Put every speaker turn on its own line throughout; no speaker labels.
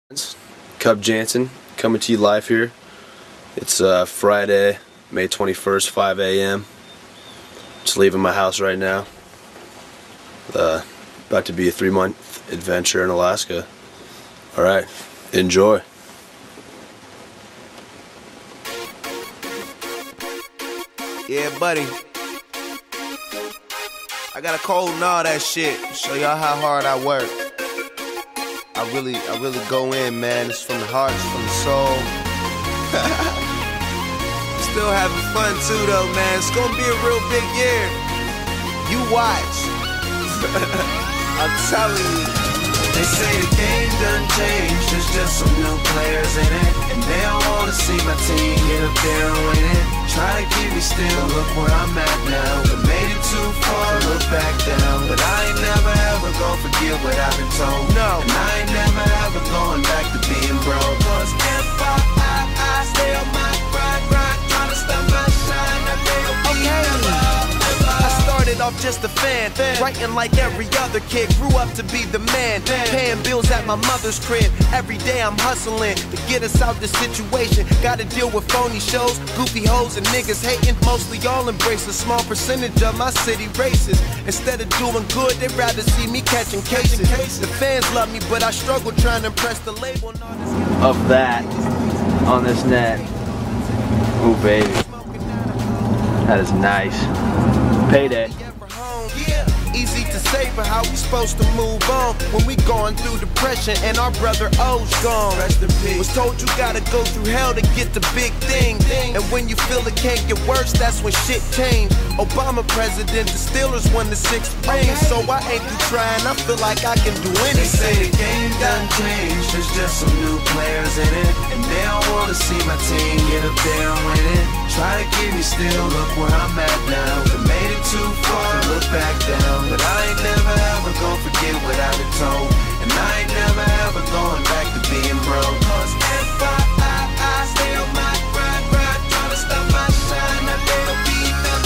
Jansen coming to you live here. It's Friday, May 21st, 5 a.m. Just leaving my house right now. About to be a 3-month adventure in Alaska. Alright, enjoy.
Yeah, buddy. I got a cold and all that shit. Show y'all how hard I work. I really go in, man. It's from the heart, it's from the soul. Still having fun too, though, man. It's gonna be a real big year. You watch. I'm telling you.
They say the game done changed. There's just some new players in it, and they all wanna see my team get up there and win it. Try to keep me still, look where I'm at now. But made it too far, look back down. But I ain't never ever gonna forget what I've been told.
No.
And I ain't never ever going back to being broke. Cause if I stay on my grind, trying to stop my shine, I will be never.
I started off just a fan, writing like every other kid. Grew up to be the man, paying bills at my mother's crib. Every day I'm hustling to get us out this situation. Gotta deal with phony shows, goofy hoes and niggas hating. Mostly all embrace a small percentage of my city races. Instead of doing good, they'd rather see me catching cases. The fans love me, but I struggle trying to impress the label.
Of that on this net. Ooh, baby. That is nice. Payday.
Easy to say, but how we supposed to move on when we going through depression and our brother O's gone?
Rest in peace.
Was told you gotta go through hell to get the big thing. And when you feel it can't get worse, that's when shit changed. Obama president, the Steelers won the 6th ring. So I ain't through trying, I feel like I can do anything.
They say the game done changed, there's just some new players in it, and they all wanna see my team get up there and win it. Try to keep me still, look where I'm at now. But made it too far, look back down. But I ain't never ever gonna forget what I've been told. And I ain't never ever going back to being broke. Cause if I stay on my grind, trying to stop my shine, I will be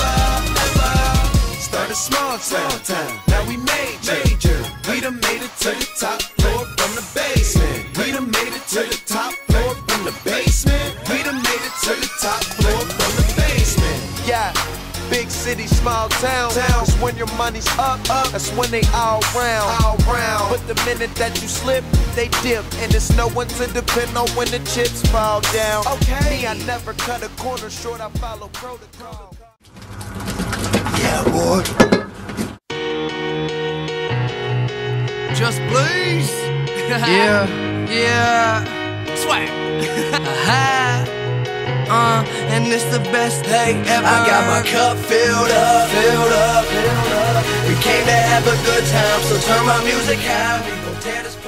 never.
Started small town, now we major. We done made it to the top floor from the basement. We done made it to the top floor from the basement. We done made it to the top floor from the basement. Yeah. Big city, small town. Cause when your money's up, that's when they all round. But the minute that you slip, they dip. And there's no one to depend on when the chips fall down. Okay. Me, I never cut a corner short, I follow protocol.
Yeah, boy.
Just please. yeah. Swag. And it's the best day ever.
I got my cup filled up. We came to have a good time, so turn my music high. We gon' tear this